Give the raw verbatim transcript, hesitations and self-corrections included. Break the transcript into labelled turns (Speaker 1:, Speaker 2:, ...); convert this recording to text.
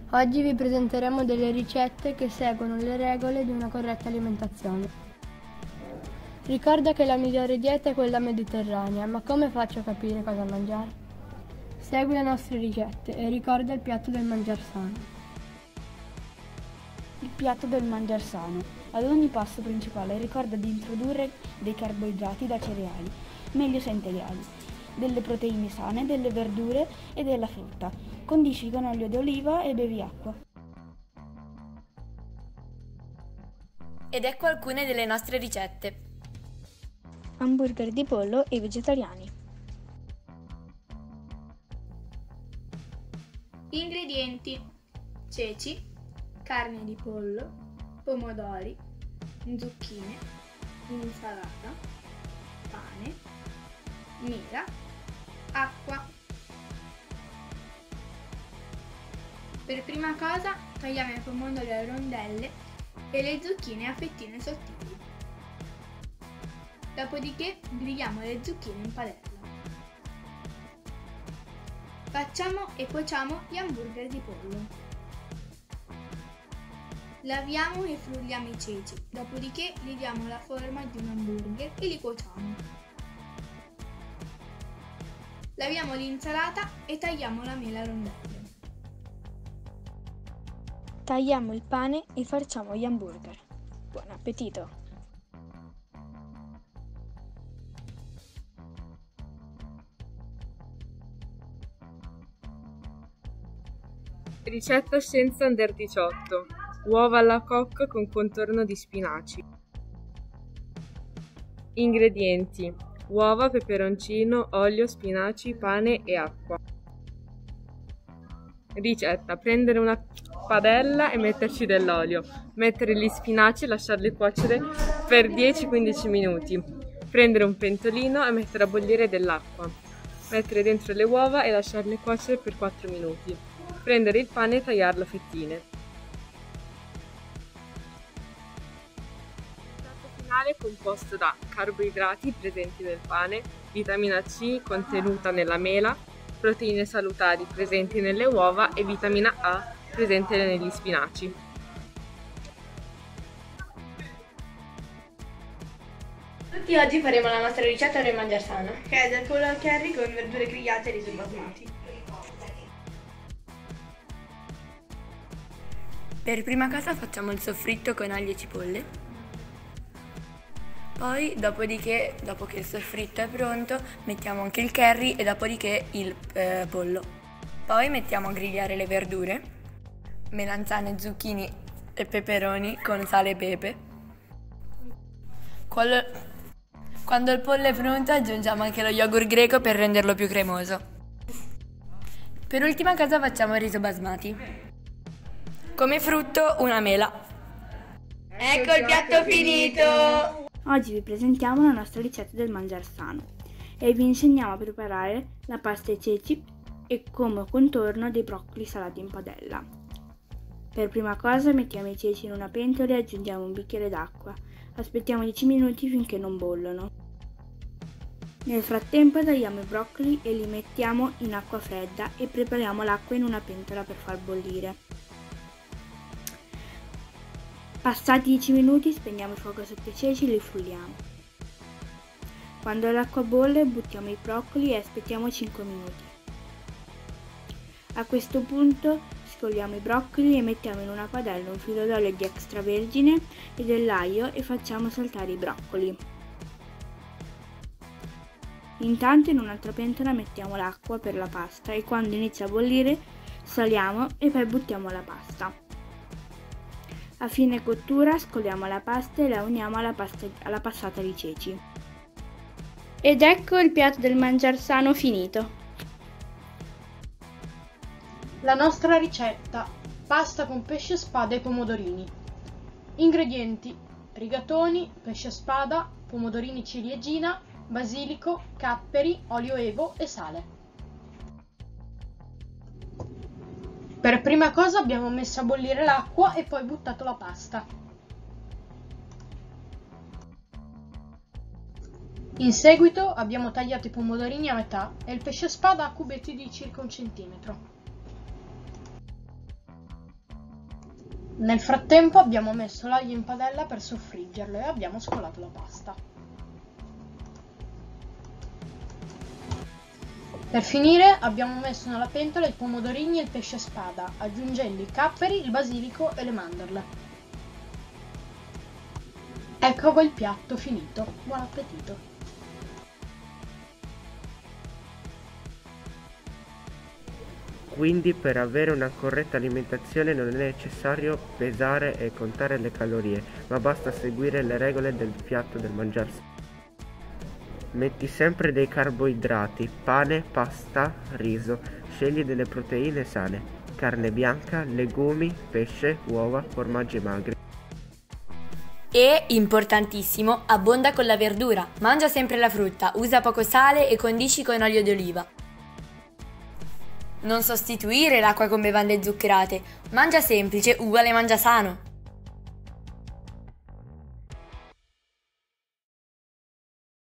Speaker 1: Oggi vi presenteremo delle ricette che seguono le regole di una corretta alimentazione. Ricorda che la migliore dieta è quella mediterranea, ma come faccio a capire cosa mangiare? Segui le nostre ricette e ricorda il piatto del mangiar sano.
Speaker 2: Il piatto del mangiar sano. Ad ogni pasto principale ricorda di introdurre dei carboidrati da cereali, meglio se integrali, delle proteine sane, delle verdure e della frutta. Condisci con olio d'oliva e bevi acqua.
Speaker 3: Ed ecco alcune delle nostre ricette.
Speaker 2: Hamburger di pollo e vegetariani.
Speaker 4: Ingredienti: ceci, carne di pollo, pomodori, zucchine, insalata, pane, mela, acqua. Per prima cosa tagliamo i pomodori a rondelle e le zucchine a fettine sottili. Dopodiché grigliamo le zucchine in padella. Facciamo e cuociamo gli hamburger di pollo. Laviamo e frulliamo i ceci, dopodiché gli diamo la forma di un hamburger e li cuociamo. Laviamo l'insalata e tagliamo la mela a rondelle.
Speaker 2: Tagliamo il pane e farciamo gli hamburger. Buon appetito!
Speaker 5: Ricetta Scienza Under diciotto. Uova alla cocca con contorno di spinaci. Ingredienti: uova, peperoncino, olio, spinaci, pane e acqua. Ricetta: prendere una padella e metterci dell'olio, mettere gli spinaci e lasciarli cuocere per dieci quindici minuti. Prendere un pentolino e mettere a bollire dell'acqua. Mettere dentro le uova e lasciarle cuocere per quattro minuti. Prendere il pane e tagliarlo a fettine. Il piatto finale è composto da carboidrati presenti nel pane, vitamina C contenuta nella mela, proteine salutari presenti nelle uova e vitamina A presente negli spinaci.
Speaker 1: Tutti oggi faremo la nostra ricetta del mangiar sano,
Speaker 4: Che è del pollo al curry con verdure grigliate e riso basmati.
Speaker 3: Per prima cosa facciamo il soffritto con aglio e cipolle. Poi, dopodiché, dopo che il soffritto è pronto, mettiamo anche il curry e dopodiché il eh, pollo. Poi mettiamo a grigliare le verdure, melanzane, zucchini e peperoni con sale e pepe. Quando, quando il pollo è pronto aggiungiamo anche lo yogurt greco per renderlo più cremoso. Per ultima cosa facciamo il riso basmati. Come frutto una mela.
Speaker 4: Ecco il piatto finito!
Speaker 2: Oggi vi presentiamo la nostra ricetta del mangiar sano e vi insegniamo a preparare la pasta ai ceci e come contorno dei broccoli salati in padella. Per prima cosa mettiamo i ceci in una pentola e aggiungiamo un bicchiere d'acqua. Aspettiamo dieci minuti finché non bollono. Nel frattempo tagliamo i broccoli e li mettiamo in acqua fredda e prepariamo l'acqua in una pentola per far bollire. Passati dieci minuti spegniamo il fuoco sotto i ceci e li frulliamo. Quando l'acqua bolle buttiamo i broccoli e aspettiamo cinque minuti. A questo punto scogliamo i broccoli e mettiamo in una padella un filo d'olio di extravergine e dell'aglio e facciamo saltare i broccoli. Intanto in un'altra pentola mettiamo l'acqua per la pasta e quando inizia a bollire saliamo e poi buttiamo la pasta. A fine cottura scoliamo la pasta e la uniamo alla, pasta, alla passata di ceci. Ed ecco il piatto del mangiar sano finito.
Speaker 6: La nostra ricetta: pasta con pesce spada e pomodorini. Ingredienti: rigatoni, pesce spada, pomodorini ciliegina, basilico, capperi, olio evo e sale. Per prima cosa abbiamo messo a bollire l'acqua e poi buttato la pasta. In seguito abbiamo tagliato i pomodorini a metà e il pesce spada a cubetti di circa un centimetro. Nel frattempo abbiamo messo l'aglio in padella per soffriggerlo e abbiamo scolato la pasta. Per finire abbiamo messo nella pentola i pomodorini e il pesce spada, aggiungendo i capperi, il basilico e le mandorle. Ecco il piatto finito. Buon appetito!
Speaker 7: Quindi per avere una corretta alimentazione non è necessario pesare e contare le calorie, ma basta seguire le regole del piatto del mangiarsi. Metti sempre dei carboidrati, pane, pasta, riso, scegli delle proteine sane, carne bianca, legumi, pesce, uova, formaggi magri.
Speaker 3: E, importantissimo, abbonda con la verdura, mangia sempre la frutta, usa poco sale e condisci con olio d'oliva. Non sostituire l'acqua con bevande zuccherate, mangia semplice uguale mangia sano.